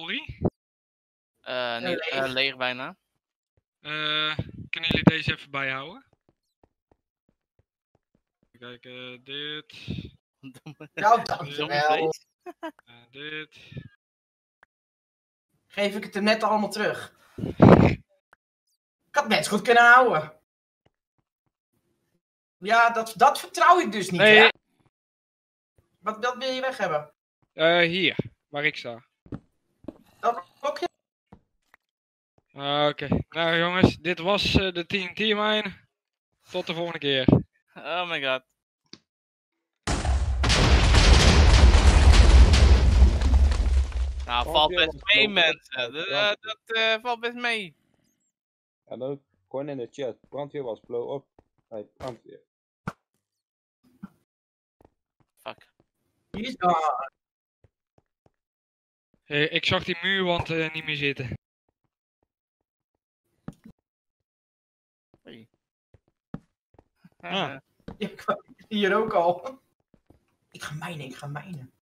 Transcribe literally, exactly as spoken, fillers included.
inventory? Uh, niet, leeg. Uh, leeg bijna. Uh, kunnen jullie deze even bijhouden? Kijk, uh, dit. Nou, dankjewel. Uh, dit. Geef ik het er net allemaal terug. Ik had net zo goed kunnen houden. Ja, dat, dat vertrouw ik dus niet, nee. hè? Wat, wat wil je weg hebben? Uh, hier, waar ik sta. Dat blokje? Uh, Oké, okay. Nou jongens, dit was uh, de T N T-mine. Tot de volgende keer. Oh my god. Nou, oh, valt best mee mensen. Dat, uh, dat uh, valt best mee. En ook gewoon in de chat. Brandweer was blow up. Nee, brandweer. Fuck. Ja. Hey, ik zag die muurwand uh, niet meer zitten. Hey. Ah. Ja, hier ook al. Ik ga mijnen, ik ga mijnen.